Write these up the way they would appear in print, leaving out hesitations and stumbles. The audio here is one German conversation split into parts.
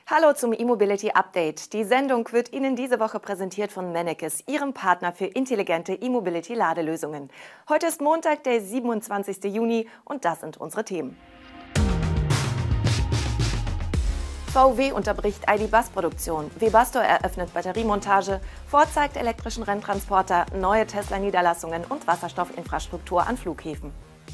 Hallo zum E-Mobility Update. Die Sendung wird Ihnen diese Woche präsentiert von Mennekes, Ihrem Partner für intelligente E-Mobility-Ladelösungen. Heute ist Montag, der 27. Juni und das sind unsere Themen. VW unterbricht ID.Buzz-Produktion, Webasto eröffnet Batteriemontage, Ford zeigt elektrischen Renntransporter, neue Tesla-Niederlassungen und Wasserstoffinfrastruktur an Flughäfen.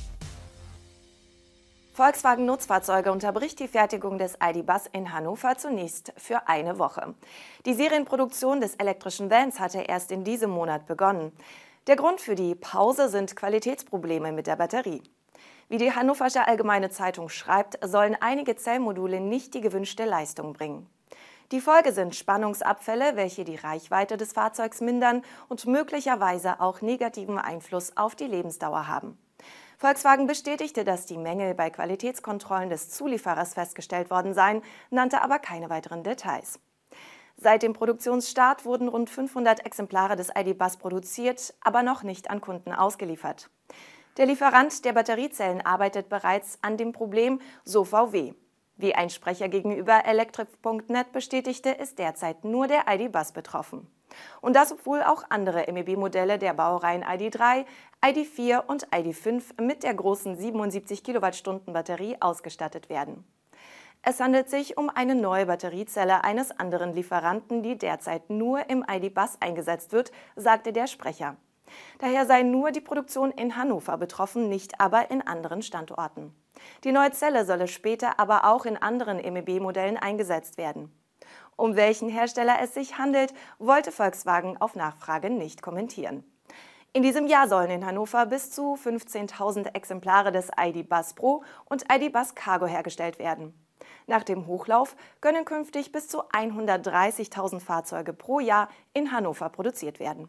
Volkswagen Nutzfahrzeuge unterbricht die Fertigung des ID.Buzz in Hannover zunächst für eine Woche. Die Serienproduktion des elektrischen Vans hatte erst in diesem Monat begonnen. Der Grund für die Pause sind Qualitätsprobleme mit der Batterie. Wie die Hannoversche Allgemeine Zeitung schreibt, sollen einige Zellmodule nicht die gewünschte Leistung bringen. Die Folge sind Spannungsabfälle, welche die Reichweite des Fahrzeugs mindern und möglicherweise auch negativen Einfluss auf die Lebensdauer haben. Volkswagen bestätigte, dass die Mängel bei Qualitätskontrollen des Zulieferers festgestellt worden seien, nannte aber keine weiteren Details. Seit dem Produktionsstart wurden rund 500 Exemplare des ID.Buzz produziert, aber noch nicht an Kunden ausgeliefert. Der Lieferant der Batteriezellen arbeitet bereits an dem Problem, so VW. Wie ein Sprecher gegenüber electrif.net bestätigte, ist derzeit nur der ID.Buzz betroffen. Und das, obwohl auch andere MEB-Modelle der Baureihen ID.3, ID.4 und ID.5 mit der großen 77 Kilowattstunden Batterie ausgestattet werden. Es handelt sich um eine neue Batteriezelle eines anderen Lieferanten, die derzeit nur im ID.Buzz eingesetzt wird, sagte der Sprecher. Daher sei nur die Produktion in Hannover betroffen, nicht aber in anderen Standorten. Die neue Zelle solle später aber auch in anderen MEB-Modellen eingesetzt werden. Um welchen Hersteller es sich handelt, wollte Volkswagen auf Nachfrage nicht kommentieren. In diesem Jahr sollen in Hannover bis zu 15.000 Exemplare des ID.Buzz Pro und ID.Buzz Cargo hergestellt werden. Nach dem Hochlauf können künftig bis zu 130.000 Fahrzeuge pro Jahr in Hannover produziert werden.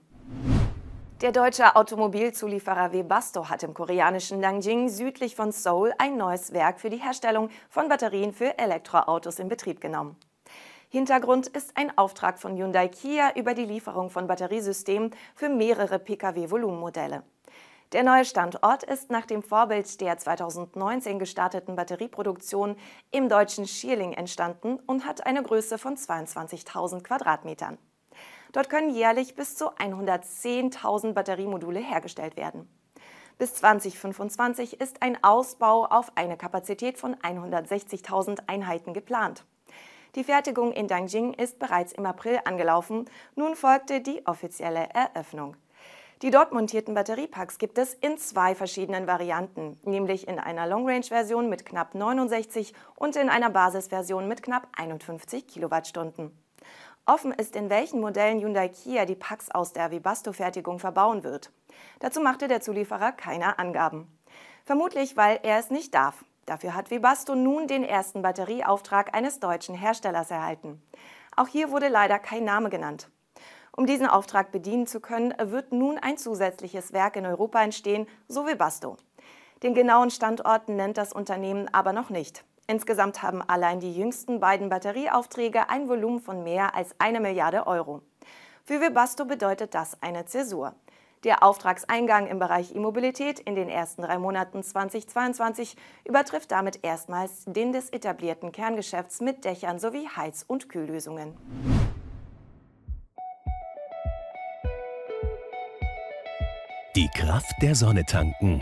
Der deutsche Automobilzulieferer Webasto hat im koreanischen Nanjing südlich von Seoul ein neues Werk für die Herstellung von Batterien für Elektroautos in Betrieb genommen. Hintergrund ist ein Auftrag von Hyundai Kia über die Lieferung von Batteriesystemen für mehrere Pkw-Volumenmodelle. Der neue Standort ist nach dem Vorbild der 2019 gestarteten Batterieproduktion im deutschen Schierling entstanden und hat eine Größe von 22.000 Quadratmetern. Dort können jährlich bis zu 110.000 Batteriemodule hergestellt werden. Bis 2025 ist ein Ausbau auf eine Kapazität von 160.000 Einheiten geplant. Die Fertigung in Nanjing ist bereits im April angelaufen, nun folgte die offizielle Eröffnung. Die dort montierten Batteriepacks gibt es in zwei verschiedenen Varianten, nämlich in einer Long-Range-Version mit knapp 69 und in einer Basisversion mit knapp 51 Kilowattstunden. Offen ist, in welchen Modellen Hyundai Kia die Packs aus der Webasto-Fertigung verbauen wird. Dazu machte der Zulieferer keine Angaben. Vermutlich, weil er es nicht darf. Dafür hat Webasto nun den ersten Batterieauftrag eines deutschen Herstellers erhalten. Auch hier wurde leider kein Name genannt. Um diesen Auftrag bedienen zu können, wird nun ein zusätzliches Werk in Europa entstehen, so Webasto. Den genauen Standort nennt das Unternehmen aber noch nicht. Insgesamt haben allein die jüngsten beiden Batterieaufträge ein Volumen von mehr als 1 Milliarde Euro. Für Webasto bedeutet das eine Zäsur. Der Auftragseingang im Bereich E-Mobilität in den ersten 3 Monaten 2022 übertrifft damit erstmals den des etablierten Kerngeschäfts mit Dächern sowie Heiz- und Kühllösungen. Die Kraft der Sonne tanken.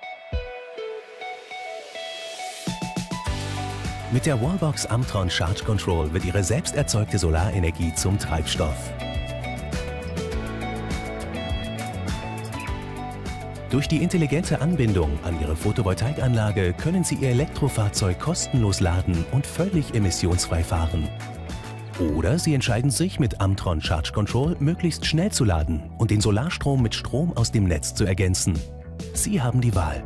Mit der Wallbox Amtron Charge Control wird Ihre selbst erzeugte Solarenergie zum Treibstoff. Durch die intelligente Anbindung an Ihre Photovoltaikanlage können Sie Ihr Elektrofahrzeug kostenlos laden und völlig emissionsfrei fahren. Oder Sie entscheiden sich mit Amtron Charge Control möglichst schnell zu laden und den Solarstrom mit Strom aus dem Netz zu ergänzen. Sie haben die Wahl.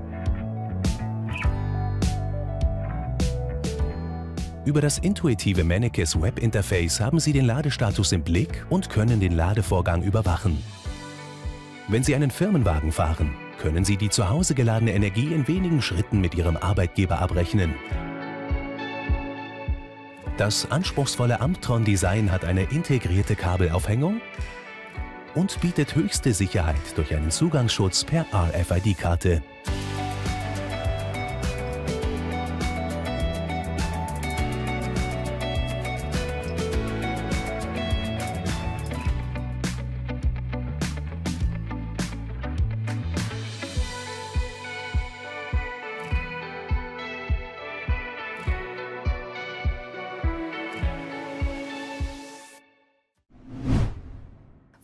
Über das intuitive Mennekes Webinterface haben Sie den Ladestatus im Blick und können den Ladevorgang überwachen. Wenn Sie einen Firmenwagen fahren, können Sie die zu Hause geladene Energie in wenigen Schritten mit Ihrem Arbeitgeber abrechnen. Das anspruchsvolle Amtron-Design hat eine integrierte Kabelaufhängung und bietet höchste Sicherheit durch einen Zugangsschutz per RFID-Karte.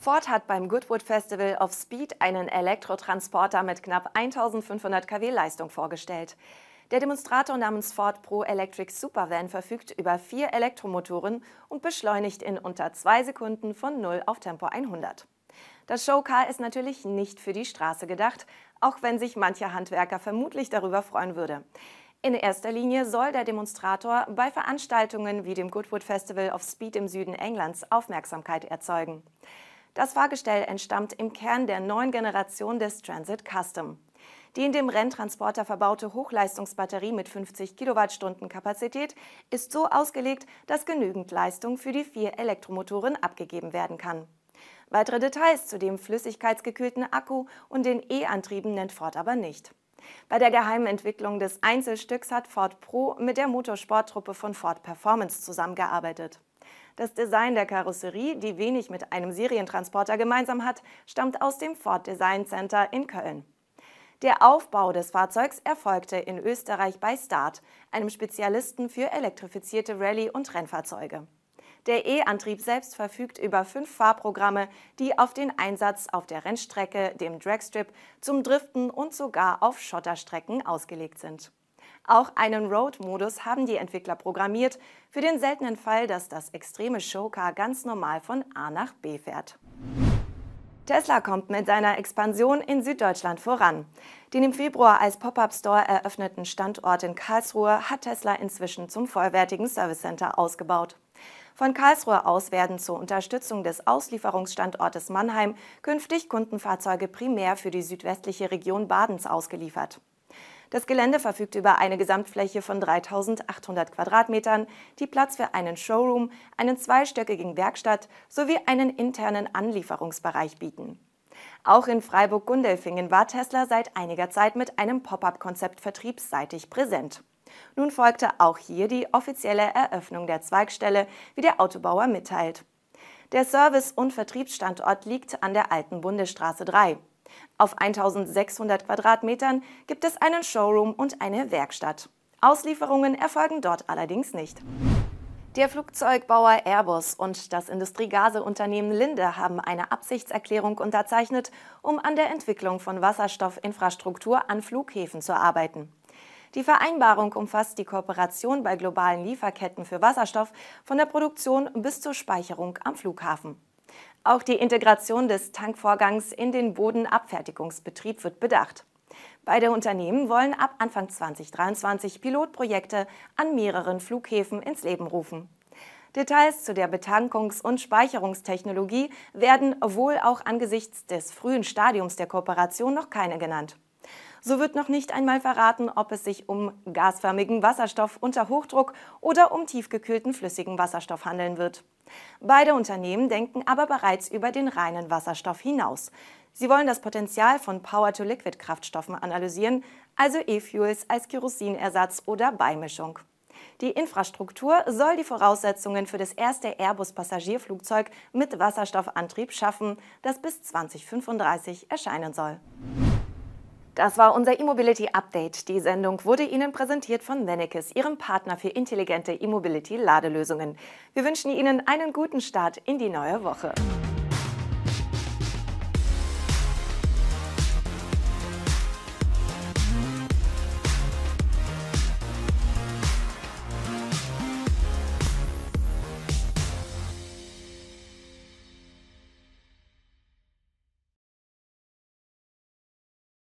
Ford hat beim Goodwood Festival of Speed einen Elektrotransporter mit knapp 1500 kW Leistung vorgestellt. Der Demonstrator namens Ford Pro Electric Supervan verfügt über 4 Elektromotoren und beschleunigt in unter 2 Sekunden von 0 auf Tempo 100. Das Showcar ist natürlich nicht für die Straße gedacht, auch wenn sich mancher Handwerker vermutlich darüber freuen würde. In erster Linie soll der Demonstrator bei Veranstaltungen wie dem Goodwood Festival of Speed im Süden Englands Aufmerksamkeit erzeugen. Das Fahrgestell entstammt im Kern der neuen Generation des Transit Custom. Die in dem Renntransporter verbaute Hochleistungsbatterie mit 50 Kilowattstunden Kapazität ist so ausgelegt, dass genügend Leistung für die 4 Elektromotoren abgegeben werden kann. Weitere Details zu dem flüssigkeitsgekühlten Akku und den E-Antrieben nennt Ford aber nicht. Bei der geheimen Entwicklung des Einzelstücks hat Ford Pro mit der Motorsporttruppe von Ford Performance zusammengearbeitet. Das Design der Karosserie, die wenig mit einem Serientransporter gemeinsam hat, stammt aus dem Ford Design Center in Köln. Der Aufbau des Fahrzeugs erfolgte in Österreich bei Start, einem Spezialisten für elektrifizierte Rallye- und Rennfahrzeuge. Der E-Antrieb selbst verfügt über 5 Fahrprogramme, die auf den Einsatz auf der Rennstrecke, dem Dragstrip, zum Driften und sogar auf Schotterstrecken ausgelegt sind. Auch einen Road-Modus haben die Entwickler programmiert, für den seltenen Fall, dass das extreme Showcar ganz normal von A nach B fährt. Tesla kommt mit seiner Expansion in Süddeutschland voran. Den im Februar als Pop-up-Store eröffneten Standort in Karlsruhe hat Tesla inzwischen zum vollwertigen Service-Center ausgebaut. Von Karlsruhe aus werden zur Unterstützung des Auslieferungsstandortes Mannheim künftig Kundenfahrzeuge primär für die südwestliche Region Badens ausgeliefert. Das Gelände verfügt über eine Gesamtfläche von 3.800 Quadratmetern, die Platz für einen Showroom, einen zweistöckigen Werkstatt sowie einen internen Anlieferungsbereich bieten. Auch in Freiburg-Gundelfingen war Tesla seit einiger Zeit mit einem Pop-up-Konzept vertriebsseitig präsent. Nun folgte auch hier die offizielle Eröffnung der Zweigstelle, wie der Autobauer mitteilt. Der Service- und Vertriebsstandort liegt an der alten Bundesstraße 3. Auf 1600 Quadratmetern gibt es einen Showroom und eine Werkstatt. Auslieferungen erfolgen dort allerdings nicht. Der Flugzeugbauer Airbus und das Industriegaseunternehmen Linde haben eine Absichtserklärung unterzeichnet, um an der Entwicklung von Wasserstoffinfrastruktur an Flughäfen zu arbeiten. Die Vereinbarung umfasst die Kooperation bei globalen Lieferketten für Wasserstoff von der Produktion bis zur Speicherung am Flughafen. Auch die Integration des Tankvorgangs in den Bodenabfertigungsbetrieb wird bedacht. Beide Unternehmen wollen ab Anfang 2023 Pilotprojekte an mehreren Flughäfen ins Leben rufen. Details zu der Betankungs- und Speicherungstechnologie werden wohl auch angesichts des frühen Stadiums der Kooperation noch keine genannt. So wird noch nicht einmal verraten, ob es sich um gasförmigen Wasserstoff unter Hochdruck oder um tiefgekühlten flüssigen Wasserstoff handeln wird. Beide Unternehmen denken aber bereits über den reinen Wasserstoff hinaus. Sie wollen das Potenzial von Power-to-Liquid-Kraftstoffen analysieren, also E-Fuels als Kerosinersatz oder Beimischung. Die Infrastruktur soll die Voraussetzungen für das erste Airbus-Passagierflugzeug mit Wasserstoffantrieb schaffen, das bis 2035 erscheinen soll. Das war unser E-Mobility-Update. Die Sendung wurde Ihnen präsentiert von Mennekes, Ihrem Partner für intelligente E-Mobility-Ladelösungen. Wir wünschen Ihnen einen guten Start in die neue Woche.